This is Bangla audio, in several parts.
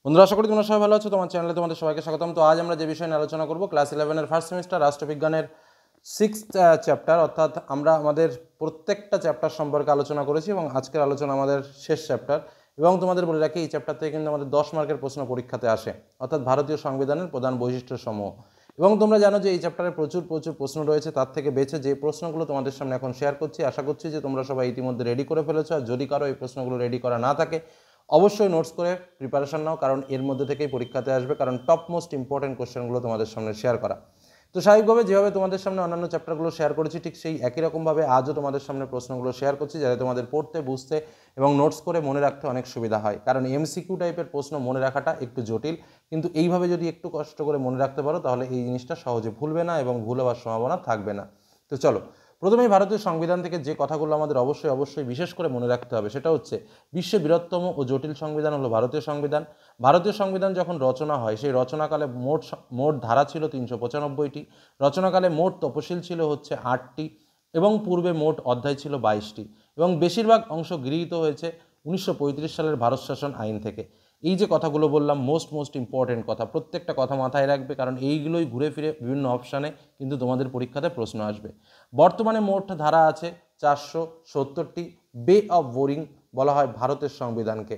বন্ধুরা, আশা করি তোমরা সবাই ভালো আছো। তোমার চ্যানেলে তোমাদের সবাইকে স্বাগতম। তো আজ আমরা যে বিষয় নিয়ে আলোচনা করব, ক্লাস 11-এর ফার্স্ট সেমিস্টার রাষ্ট্রবিজ্ঞানের 6th চ্যাপ্টার, অর্থাৎ আমরা আমাদের প্রত্যেকটা চ্যাপ্টার সম্পর্কে আলোচনা করেছি এবং আজকের আলোচনা আমাদের শেষ চ্যাপ্টার। এবং তোমাদের বলে রাখি, এই চ্যাপ্টার থেকে কিন্তু আমাদের 10 মার্কের প্রশ্ন পরীক্ষাতে আসে, অর্থাৎ ভারতীয় সংবিধানের প্রধান বৈশিষ্ট্যসমূহ। এবং তোমরা জানো যে এই চ্যাপ্টারে প্রচুর প্রশ্ন রয়েছে। তার থেকে বেছে যে প্রশ্নগুলো তোমাদের সামনে এখন শেয়ার করছি, আশা করছি যে তোমরা সবাই ইতিমধ্যে রেডি করে ফেলেছো। আর যদি কারো এই প্রশ্নগুলো রেডি করা না থাকে, অবশ্যই নোটস করে প্রিপারেশন নাও, কারণ এর মধ্যে থেকেই পরীক্ষাতে আসবে, কারণ টপ মোস্ট ইম্পর্টেন্ট কোশ্চেনগুলো তোমাদের সামনে শেয়ার করা। তো স্বাভাবিকভাবে যেভাবে তোমাদের সামনে অন্যান্য চ্যাপ্টারগুলো শেয়ার করেছি, ঠিক সেই একই রকমভাবে আজও তোমাদের সামনে প্রশ্নগুলো শেয়ার করছি, যাতে তোমাদের পড়তে, বুঝতে এবং নোটস করে মনে রাখতে অনেক সুবিধা হয়। কারণ এমসিকিউ টাইপের প্রশ্ন মনে রাখাটা একটু জটিল, কিন্তু এইভাবে যদি একটু কষ্ট করে মনে রাখতে পারো, তাহলে এই জিনিসটা সহজে ভুলবে না এবং ভুল হওয়ার সম্ভাবনা থাকবে না। তো চলো, প্রথমেই ভারতীয় সংবিধান থেকে যে কথাগুলো আমাদের অবশ্যই বিশেষ করে মনে রাখতে হবে, সেটা হচ্ছে বিশ্বের বৃহত্তম ও জটিল সংবিধান হলো ভারতীয় সংবিধান। ভারতীয় সংবিধান যখন রচনা হয়, সেই রচনাকালে মোট ধারা ছিল 395টি। রচনাকালে মোট তফসিল ছিল হচ্ছে 8টি এবং পূর্বে মোট অধ্যায় ছিল 22টি এবং বেশিরভাগ অংশ গৃহীত হয়েছে 1935 সালের ভারত শাসন আইন থেকে। এই যে কথাগুলো বললাম, মোস্ট ইম্পর্টেন্ট কথা, প্রত্যেকটা কথা মাথায় রাখবে, কারণ এইগুলোই ঘুরে ফিরে বিভিন্ন অপশানে কিন্তু তোমাদের পরীক্ষাতে প্রশ্ন আসবে। বর্তমানে মোট ধারা আছে 470টি। বে অফ বোরিং বলা হয় ভারতের সংবিধানকে।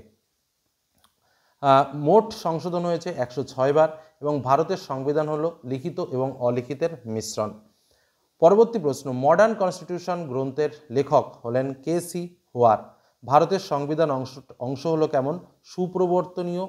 মোট সংশোধন হয়েছে 106 বার এবং ভারতের সংবিধান হলো লিখিত এবং অলিখিতের মিশ্রণ। পরবর্তী প্রশ্ন, মডার্ন কনস্টিটিউশন গ্রন্থের লেখক হলেন কে.সি. হোয়ার। ভারতের সংবিধান অংশ হলো কেমন? সুপ্রবর্তনীয়,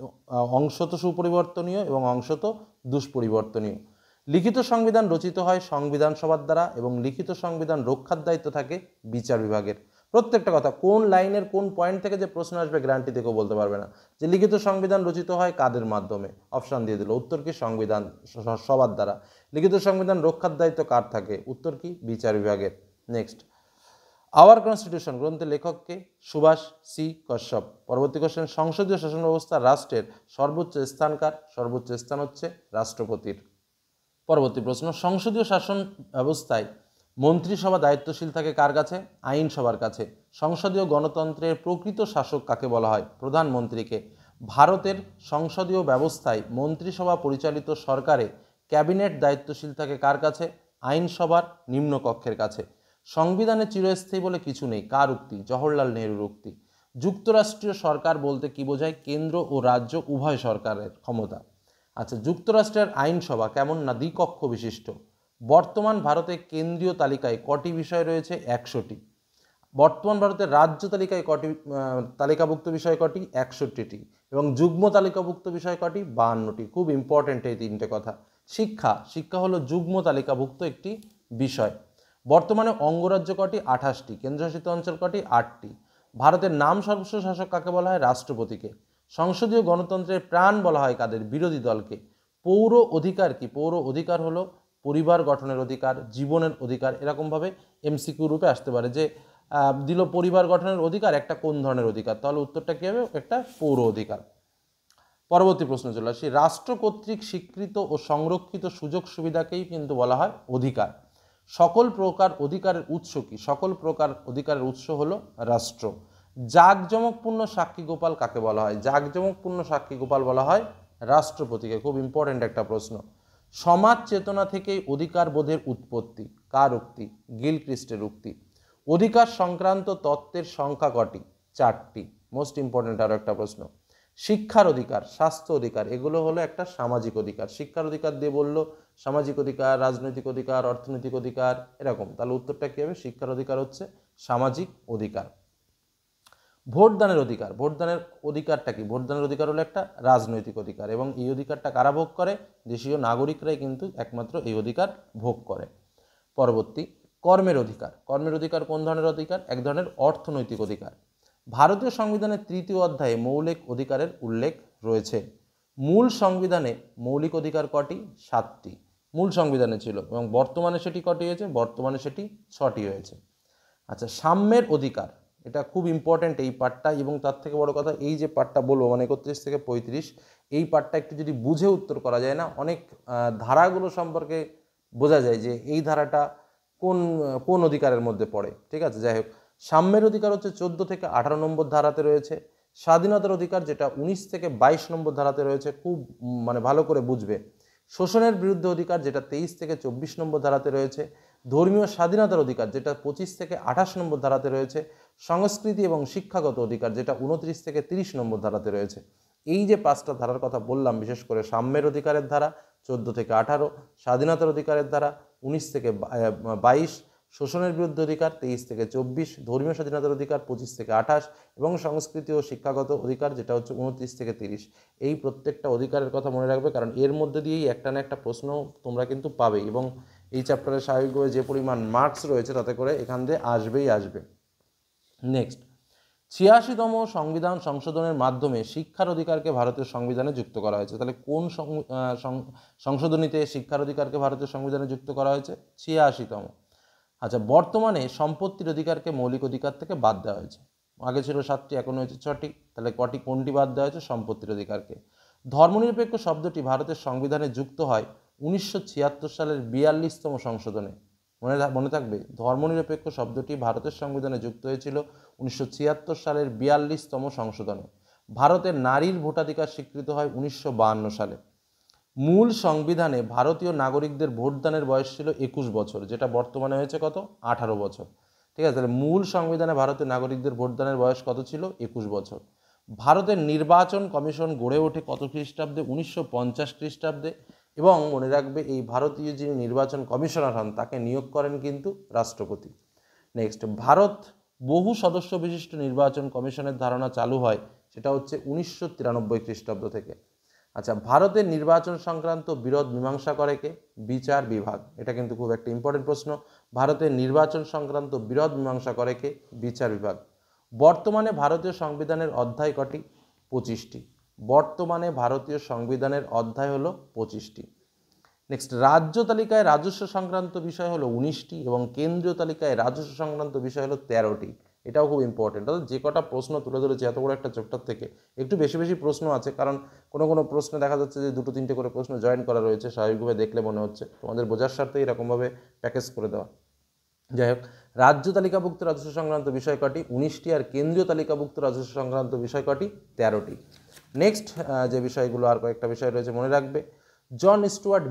অংশত সুপরিবর্তনীয় এবং অংশত দুষ্পরিবর্তনীয়। লিখিত সংবিধান রচিত হয় সংবিধান সভার দ্বারা এবং লিখিত সংবিধান রক্ষার দায়িত্ব থাকে বিচার বিভাগের। প্রত্যেকটা কথা, কোন লাইনের কোন পয়েন্ট থেকে যে প্রশ্ন আসবে গ্যারান্টি থেকেও বলতে পারবে না যে লিখিত সংবিধান রচিত হয় কাদের মাধ্যমে। অপশান দিয়ে দিল, উত্তর কি? সংবিধান সভার দ্বারা। লিখিত সংবিধান রক্ষার দায়িত্ব কার থাকে? উত্তর কি? বিচার বিভাগের। নেক্সট, আওয়ার কনস্টিটিউশন গ্রন্থের লেখককে? সুভাষ সি কশ্যপ। পরবর্তী কোশ্চেন, সংসদীয় শাসন ব্যবস্থা রাষ্ট্রের সর্বোচ্চ স্থানকার? সর্বোচ্চ স্থান হচ্ছে রাষ্ট্রপতির। পরবর্তী প্রশ্ন, সংসদীয় শাসন ব্যবস্থায় মন্ত্রিসভা দায়িত্বশীল থাকে কার কাছে? আইনসভার কাছে। সংসদীয় গণতন্ত্রের প্রকৃত শাসক কাকে বলা হয়? প্রধানমন্ত্রীকে। ভারতের সংসদীয় ব্যবস্থায় মন্ত্রিসভা পরিচালিত সরকারে ক্যাবিনেট দায়িত্বশীল থাকে কার কাছে? আইনসভার নিম্নকক্ষের কাছে। সংবিধানে চিরস্থায়ী বলে কিছু নেই, কার উক্তি? জওহরলাল নেহরুর উক্তি। যুক্তরাষ্ট্রীয় সরকার বলতে কি বোঝায়? কেন্দ্র ও রাজ্য উভয় সরকারের ক্ষমতা। আচ্ছা, যুক্তরাষ্ট্রের আইনসভা কেমন? না দ্বিকক্ষ বিশিষ্ট। বর্তমান ভারতে কেন্দ্রীয় তালিকায় কটি বিষয় রয়েছে? 100টি। বর্তমান ভারতের রাজ্য তালিকায় কটি তালিকাভুক্ত বিষয় কটি? 61টি। এবং যুগ্ম তালিকাভুক্ত বিষয় কটি? 52টি। খুব ইম্পর্টেন্ট এই তিনটে কথা। শিক্ষা হলো যুগ্ম তালিকাভুক্ত একটি বিষয়। বর্তমানে অঙ্গরাজ্য কটি? 28টি। কেন্দ্রশাসিত অঞ্চল কটি? 8টি। ভারতের নাম সর্বস্ব শাসক কাকে বলা হয়? রাষ্ট্রপতিকে। সংসদীয় গণতন্ত্রের প্রাণ বলা হয় কাদের? বিরোধী দলকে। পৌর অধিকার কি? পৌর অধিকার হলো পরিবার গঠনের অধিকার, জীবনের অধিকার। এরকমভাবে এমসিকিউ রূপে আসতে পারে যে দিল পরিবার গঠনের অধিকার, একটা কোন ধরনের অধিকার, তাহলে উত্তরটা কী হবে? একটা পৌর অধিকার। পরবর্তী প্রশ্ন চলে আসি, রাষ্ট্র কর্তৃক স্বীকৃত ও সংরক্ষিত সুযোগ সুবিধাকেই কিন্তু বলা হয় অধিকার। সকল প্রকার অধিকারের উৎস কি? সকল প্রকার অধিকারের উৎস হলো রাষ্ট্র। জাঁকজমকপূর্ণ সাক্ষী গোপাল কাকে বলা হয়? জাঁকজমকপূর্ণ সাক্ষী গোপাল বলা হয় রাষ্ট্রপতিকে। খুব ইম্পর্টেন্ট একটা প্রশ্ন। সমাজ চেতনা থেকেই অধিকার বোধের উৎপত্তি, কার উক্তি? গিলক্রিস্টের উক্তি। অধিকার সংক্রান্ত তত্ত্বের সংখ্যা কটি? 4টি। মোস্ট ইম্পর্টেন্ট আরও একটা প্রশ্ন। শিক্ষার অধিকার, স্বাস্থ্য অধিকার, এগুলো হলো একটা সামাজিক অধিকার। শিক্ষার অধিকার দিয়ে বললো সামাজিক অধিকার, রাজনৈতিক অধিকার, অর্থনৈতিক অধিকার, এরকম। তাহলে উত্তরটা কী হবে? শিক্ষার অধিকার হচ্ছে সামাজিক অধিকার। ভোটদানের অধিকার, ভোটদানের অধিকারটা কি? ভোটদানের অধিকার হলো একটা রাজনৈতিক অধিকার এবং এই অধিকারটা কারা ভোগ করে? দেশীয় নাগরিকরাই কিন্তু একমাত্র এই অধিকার ভোগ করে। পরবর্তী, কর্মের অধিকার। কর্মের অধিকার কোন ধরনের অধিকার? এক ধরনের অর্থনৈতিক অধিকার। ভারতীয় সংবিধানের 3য় অধ্যায়ে মৌলিক অধিকারের উল্লেখ রয়েছে। মূল সংবিধানে মৌলিক অধিকার কটি? 7টি মূল সংবিধানে ছিল এবং বর্তমানে সেটি কটি হয়েছে? বর্তমানে সেটি 6টি হয়েছে। আচ্ছা, সাম্যের অধিকার, এটা খুব ইম্পর্ট্যান্ট এই পার্টটা, এবং তার থেকে বড় কথা এই যে পার্টটা বলবো, মানে 31 থেকে 35, এই পার্টটা একটু যদি বুঝে উত্তর করা যায় না, অনেক ধারাগুলো সম্পর্কে বোঝা যায় যে এই ধারাটা কোন কোন অধিকারের মধ্যে পড়ে। ঠিক আছে, যাই হোক, সাম্যের অধিকার হচ্ছে 14 থেকে 18 নম্বর ধারাতে রয়েছে। স্বাধীনতার অধিকার, যেটা 19 থেকে 22 নম্বর ধারাতে রয়েছে, খুব মানে ভালো করে বুঝবে। শোষণের বিরুদ্ধে অধিকার, যেটা 23 থেকে 24 নম্বর ধারাতে রয়েছে। ধর্মীয় স্বাধীনতার অধিকার, যেটা 25 থেকে 28 নম্বর ধারাতে রয়েছে। সংস্কৃতি এবং শিক্ষাগত অধিকার, যেটা 29 থেকে 30 নম্বর ধারাতে রয়েছে। এই যে 5টা ধারার কথা বললাম, বিশেষ করে সাম্যের অধিকারের ধারা 14 থেকে 18, স্বাধীনতার অধিকারের ধারা 19 থেকে 22, শোষণের বিরুদ্ধে অধিকার 23 থেকে 24, ধর্মীয় স্বাধীনতার অধিকার 25 থেকে 28 এবং সংস্কৃতি ও শিক্ষাগত অধিকার, যেটা হচ্ছে 29 থেকে 30। এই প্রত্যেকটা অধিকারের কথা মনে রাখবে, কারণ এর মধ্যে দিয়েই একটা না একটা প্রশ্ন তোমরা কিন্তু পাবে, এবং এই চ্যাপ্টারে স্বাভাবিকভাবে যে পরিমাণ মার্কস রয়েছে তাতে করে এখান দিয়ে আসবেই আসবে। নেক্সট, 86তম সংবিধান সংশোধনের মাধ্যমে শিক্ষার অধিকারকে ভারতের সংবিধানে যুক্ত করা হয়েছে। তাহলে কোন সংশোধনীতে শিক্ষার অধিকারকে ভারতের সংবিধানে যুক্ত করা হয়েছে? 86তম। আচ্ছা, বর্তমানে সম্পত্তির অধিকারকে মৌলিক অধিকার থেকে বাদ দেওয়া হয়েছে। আগে ছিল 7টি, এখন হয়েছে 6টি। তাহলে কোনটি বাদ দেওয়া হয়েছে? সম্পত্তির অধিকারকে। ধর্মনিরপেক্ষ শব্দটি ভারতের সংবিধানে যুক্ত হয় 1976 সালের 42তম সংশোধনে। মনে থাকবে, ধর্মনিরপেক্ষ শব্দটি ভারতের সংবিধানে যুক্ত হয়েছিল 1976 সালের 42তম সংশোধনে। ভারতের নারীর ভোটাধিকার স্বীকৃত হয় 1952 সালে। মূল সংবিধানে ভারতীয় নাগরিকদের ভোটদানের বয়স ছিল 21 বছর, যেটা বর্তমানে হয়েছে কত? 18 বছর। ঠিক আছে, তাহলে মূল সংবিধানে ভারতের নাগরিকদের ভোটদানের বয়স কত ছিল? 21 বছর। ভারতের নির্বাচন কমিশন গড়ে ওঠে কত খ্রিস্টাব্দে? 1950 খ্রিস্টাব্দে। এবং মনে রাখবে, এই ভারতীয় যিনি নির্বাচন কমিশনার হন তাকে নিয়োগ করেন কিন্তু রাষ্ট্রপতি। নেক্সট, ভারত বহু সদস্য বিশিষ্ট নির্বাচন কমিশনের ধারণা চালু হয়, সেটা হচ্ছে 1993 খ্রিস্টাব্দ থেকে। আচ্ছা, ভারতের নির্বাচন সংক্রান্ত বিরোধ মীমাংসা করে কে? বিচার বিভাগ। এটা কিন্তু খুব একটা ইম্পর্টেন্ট প্রশ্ন। ভারতের নির্বাচন সংক্রান্ত বিরোধ মীমাংসা করে কে? বিচার বিভাগ। বর্তমানে ভারতীয় সংবিধানের অধ্যায় কটি? 25টি। বর্তমানে ভারতীয় সংবিধানের অধ্যায় হলো 25টি। নেক্সট, রাজ্য তালিকায় রাজস্ব সংক্রান্ত বিষয় হলো 19টি এবং কেন্দ্রীয় তালিকায় রাজস্ব সংক্রান্ত বিষয় হলো 13টি। এটাও খুব ইম্পর্টেন্ট। অর্থাৎ যে কটা প্রশ্ন তুলে ধরেছে এত বড় একটা চ্যাপ্টার থেকে, একটু বেশি বেশি প্রশ্ন আছে, কারণ কোনো প্রশ্নে দেখা যাচ্ছে যে 2-3টে করে প্রশ্ন জয়েন করা রয়েছে। স্বাভাবিকভাবে দেখলে মনে হচ্ছে তোমাদের বোঝার স্বার্থে এরকমভাবে প্যাকেজ করে দেওয়া। যাই হোক, রাজ্য তালিকাভুক্ত রাজস্ব সংক্রান্ত বিষয় কটি? 19টি। আর কেন্দ্রীয় তালিকাভুক্ত রাজস্ব সংক্রান্ত বিষয় কটি? 13টি। নেক্সট যে বিষয়গুলো, আর কয়েকটা বিষয় রয়েছে মনে রাখবে। জন স্টুয়ার্ট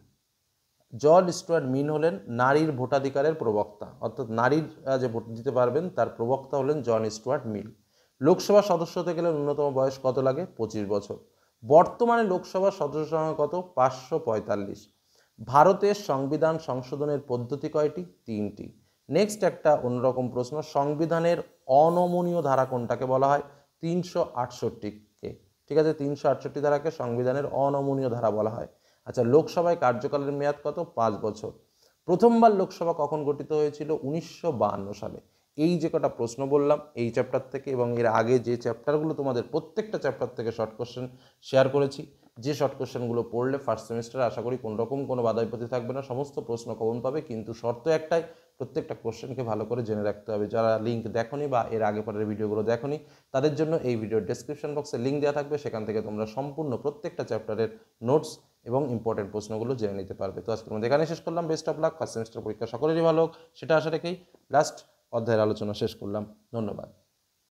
মিল হলেন নারীর ভোটাধিকারের প্রবক্তা, অর্থাৎ নারীরা যে ভোট দিতে পারবেন তার প্রবক্তা হলেন জন স্টুয়ার্ট মিল। লোকসভা সদস্য হতে গেলে ন্যূনতম বয়স কত লাগে? 25 বছর। বর্তমানে লোকসভার সদস্য সংখ্যা কত? 545। ভারতের সংবিধান সংশোধনের পদ্ধতি কয়টি? 3টি। নেক্সট একটা অন্যরকম প্রশ্ন, সংবিধানের অনমনীয় ধারা কোনটাকে বলা হয়? 368কে। ঠিক আছে, 368 ধারাকে সংবিধানের অনমনীয় ধারা বলা হয়। আচ্ছা, লোকসভায় কার্যকালের মেয়াদ কত? 5 বছর। প্রথমবার লোকসভা কখন গঠিত হয়েছিল? 1952 সালে। এই যে কটা প্রশ্ন বললাম এই চ্যাপ্টার থেকে, এবং এর আগে যে চ্যাপ্টারগুলো তোমাদের প্রত্যেকটা চ্যাপ্টার থেকে শর্ট কোশ্চেন শেয়ার করেছি, যে শর্ট কোশ্চেনগুলো পড়লে ফার্স্ট সেমিস্টারে আশা করি কোনোরকম কোনো বাধাবিপত্তি থাকবে না, সমস্ত প্রশ্ন কমন পাবে। কিন্তু শর্ত একটাই, প্রত্যেকটা কোশ্চেনকে ভালো করে জেনে রাখতে হবে। যারা লিঙ্ক দেখোনি বা এর আগে পরের ভিডিওগুলো দেখোনি, তাদের জন্য এই ভিডিওর ডেসক্রিপশন বক্সে লিঙ্ক দেওয়া থাকবে, সেখান থেকে তোমরা সম্পূর্ণ প্রত্যেকটা চ্যাপ্টারের নোটস এবং ইম্পর্টেন্ট প্রশ্নগুলো জেনে নিতে পারবে। তো আজকের মধ্যে এখানে শেষ করলাম। Best of luck. First semester পরীক্ষা সকলেরই ভালো হোক, সেটা আশা রেখেই লাস্ট অধ্যায়ের আলোচনা শেষ করলাম। ধন্যবাদ।